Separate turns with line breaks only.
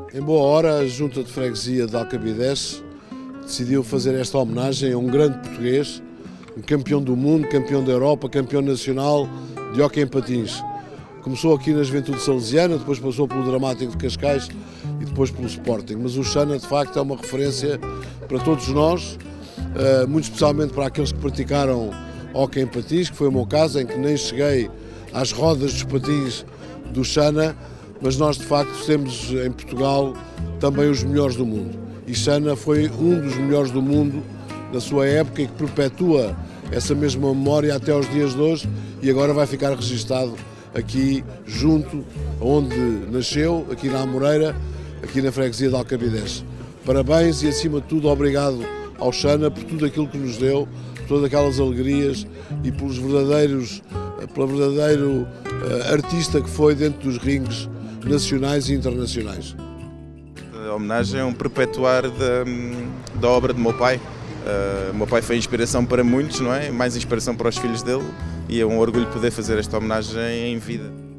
Em boa hora, a Junta de Freguesia de Alcabidez decidiu fazer esta homenagem a um grande português, um campeão do mundo, campeão da Europa, campeão nacional de hóquei em patins. Começou aqui na Juventude Salesiana, depois passou pelo Dramático de Cascais e depois pelo Sporting. Mas o Xana, de facto, é uma referência para todos nós, muito especialmente para aqueles que praticaram hóquei em patins, que foi o meu caso, em que nem cheguei às rodas dos patins do Xana, mas nós, de facto, temos em Portugal também os melhores do mundo. E Xana foi um dos melhores do mundo na sua época e que perpetua essa mesma memória até aos dias de hoje e agora vai ficar registado aqui junto onde nasceu, aqui na Amoreira, aqui na freguesia de Alcabidez. Parabéns e, acima de tudo, obrigado ao Xana por tudo aquilo que nos deu, por todas aquelas alegrias e pelo verdadeiro artista que foi dentro dos ringues nacionais e internacionais.
A homenagem é um perpetuar da obra do meu pai. O meu pai foi inspiração para muitos, não é? Mais inspiração para os filhos dele e é um orgulho poder fazer esta homenagem em vida.